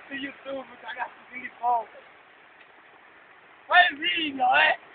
su YouTube, cagazzi, quindi poco. Fai il video,